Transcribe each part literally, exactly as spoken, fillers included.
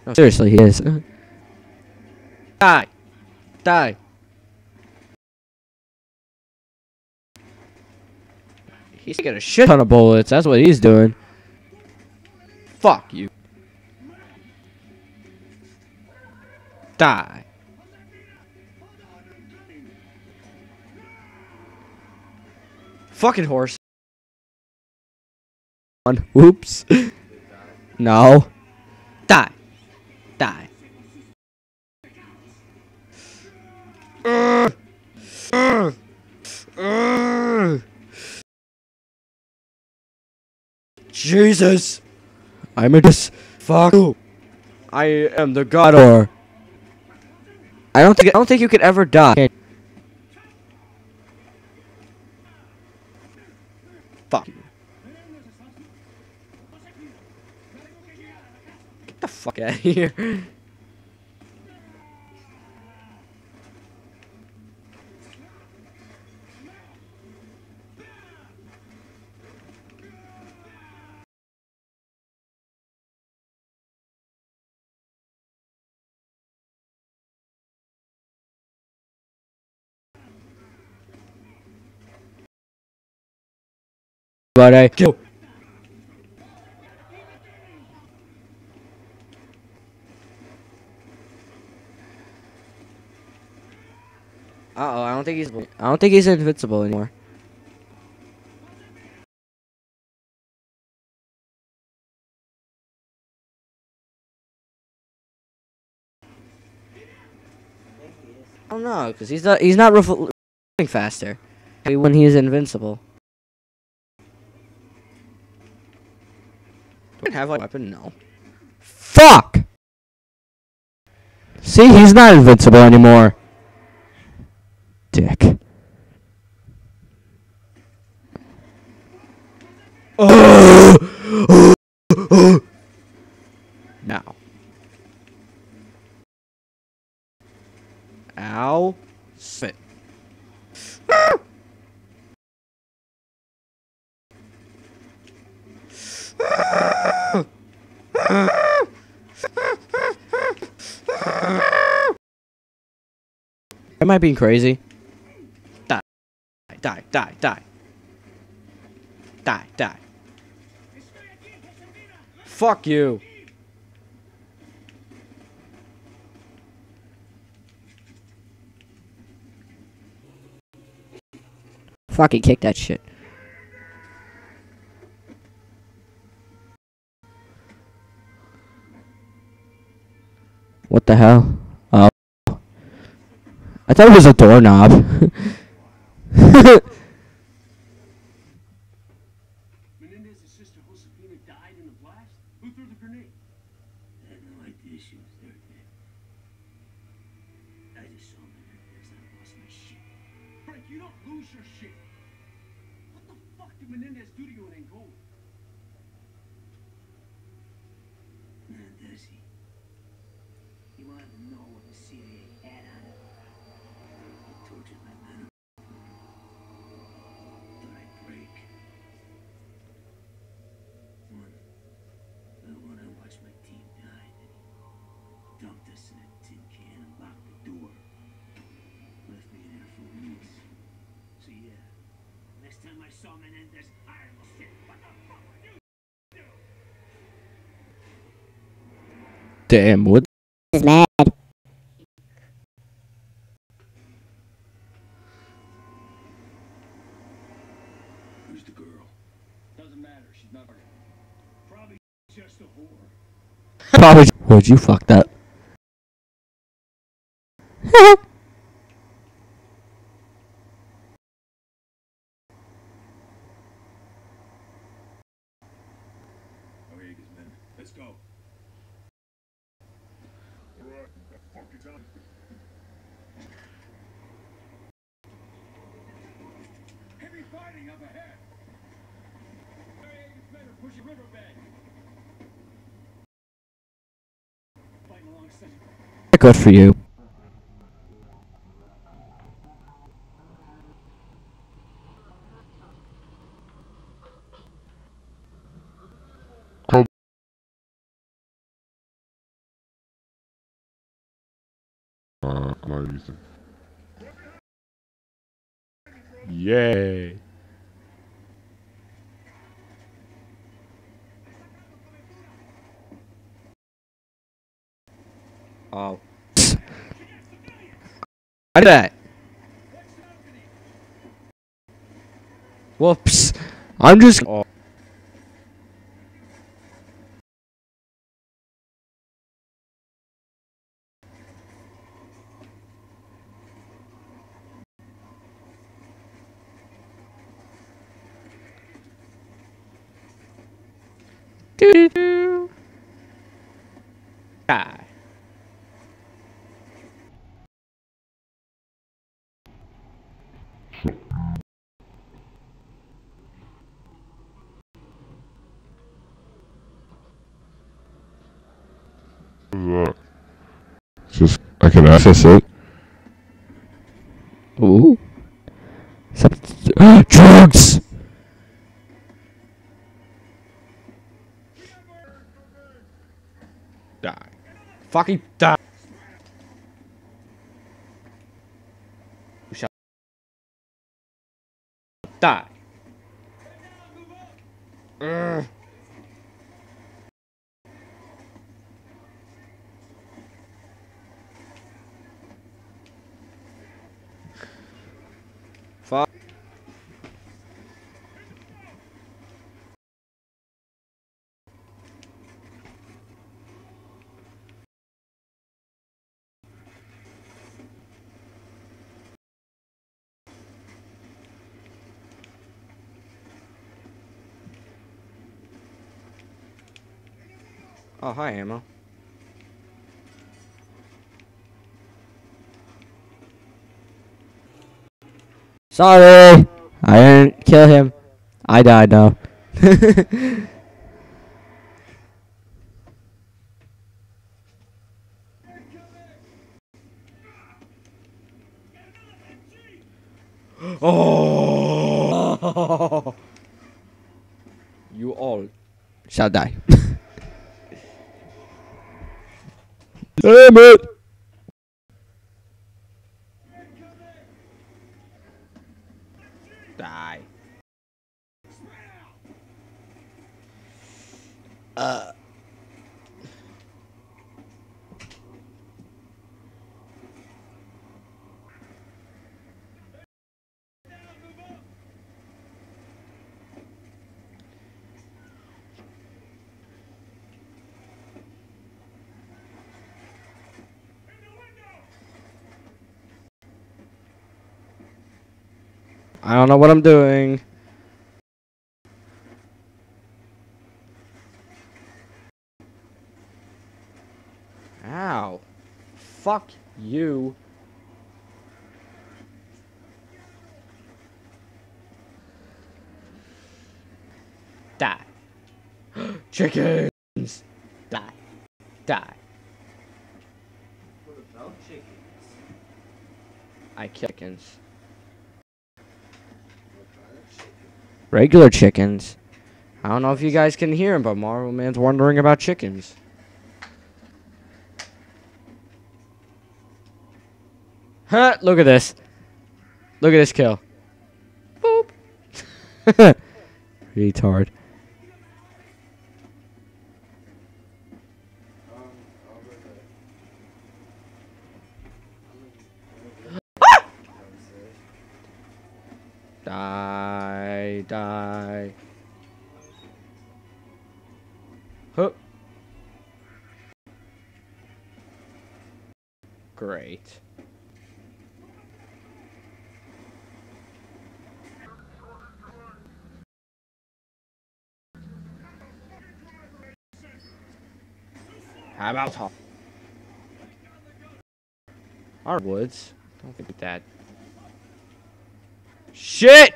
No, seriously, he is. Die! Die! He's taking a shit ton of bullets. That's what he's doing. Fuck you. Die. Fucking horse. Whoops. No. Die. Die. Uh, uh, uh. Jesus. I'm a dis. Fuck you. I am the god or. I don't think I don't think you could ever die. Fuck you. Get the fuck out of here. But I kill. Uh oh, I don't think he's. I don't think he's invincible anymore. I don't know, cause he's not. He's not revolving faster when he is invincible. Do I have a weapon? No. Fuck! See, he's not invincible anymore. Dick. Oh! Now. Ow. Spit. Am I being crazy? Die. Die, die, die. Die, die. Fuck you. Fucking kick that shit. What the hell? Oh. I thought it was a doorknob. Menendez's sister Josefina died in the blast? Who threw the grenade? I had no idea she was there yet. I just saw Menendez and I lost my shit. Frank, you don't lose your shit. What the fuck did Menendez do to you in Angola? Menendez, he, he wanted to know what the C I A had on him. He tortured my men. Thought I'd break. One, the one I watched my team die, then he dumped us in a tin can and locked the door. Left me in there for weeks. So yeah, next time I saw Menendez, I almost said, what the fuck would you do? Damn, what? Is mad. Who's the girl? Doesn't matter, she's not hurt. Probably just a whore. Probably. Would you fuck that? Okay, men, let's go. Alright, that fucking time. Heavy fighting up ahead. Aegis men are pushing riverbed. Fighting alongside. Good for you. on, Ethan. Yay. Oh. I did that. Whoops. I'm just. Oh. Doo doo doo. Die. What's that? Just, I can access it. Ooh. Drugs! Die. Fucking die. You shall die. Urgh. Fuck. Oh, hi, Ammo. Sorry! I didn't kill him. I died now. Oh! You all shall die. Damn it! Die. Uh. I don't know what I'm doing. Ow. Fuck you. Die. Chickens. Die. Die. What about chickens? I kill chickens. What kind of chicken? Regular chickens. I don't know if you guys can hear him, but Marvel Man's wondering about chickens. Huh, look at this. Look at this kill. Boop. Retard. Um, I'll go there. Die, die. Huh. Great. How about top? Our woods. Don't think that. Shit!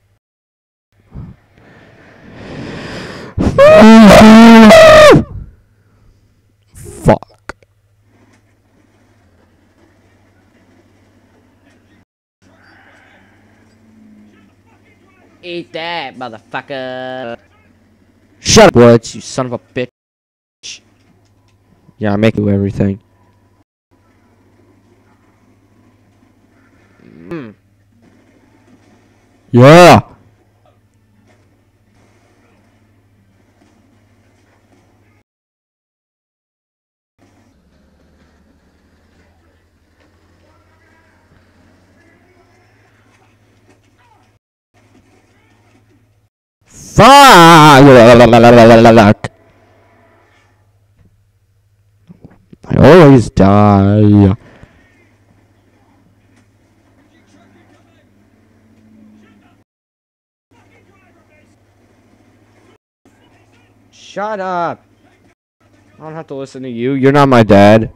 Fuck. Eat that, motherfucker. Shut up, Woods, you son of a bitch. Yeah, I make you everything. Yeah. Fuck! I always die. Shut up. I don't have to listen to you. You're not my dad.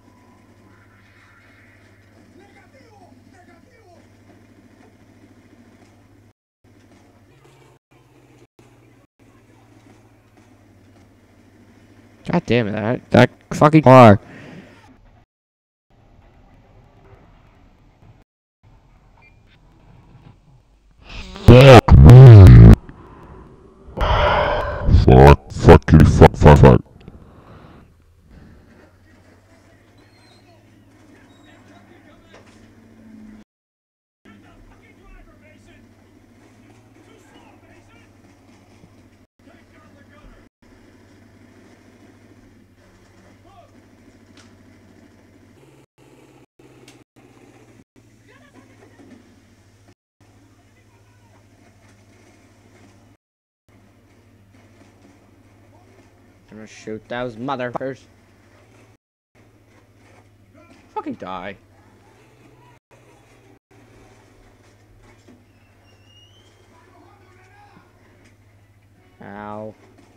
God damn it. That, that fucking car. Fuck me. Fuck, fuckity, fuck, fuck, fuck. I'm gonna shoot those motherfuckers. Fucking die. Ow.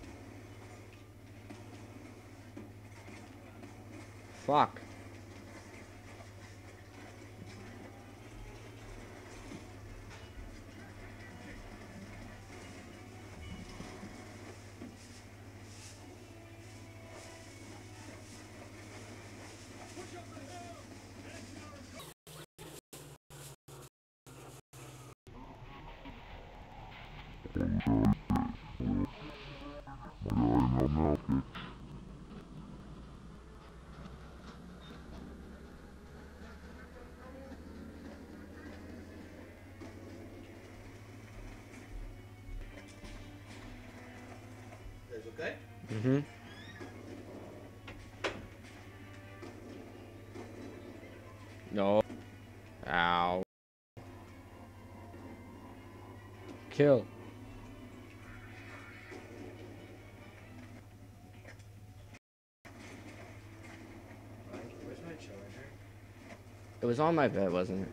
Fuck. Guys okay? Mm-hmm. No. Ow. Kill. Where's my charger? It was on my bed, wasn't it?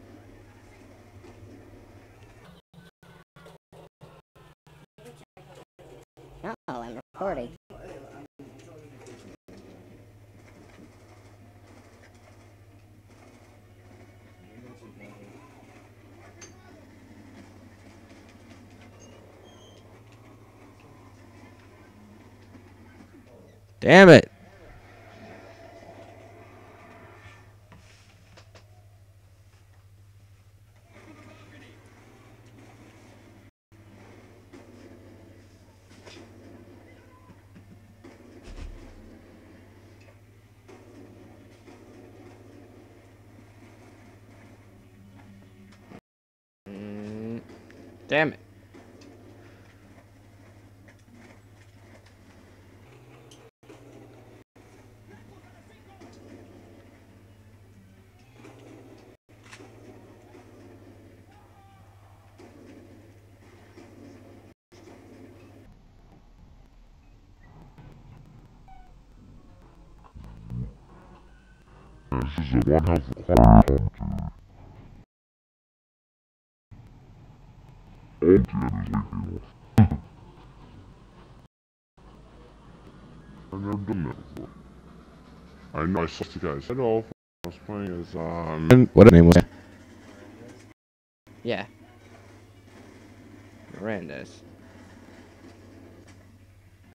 No, I'm recording. Damn it. Mm, damn it. This is a one house requirement. All G N is legal. I've never done that before. I know I saw the guy's head off. I was playing as, um... What a name was it? Yeah. Miranda's.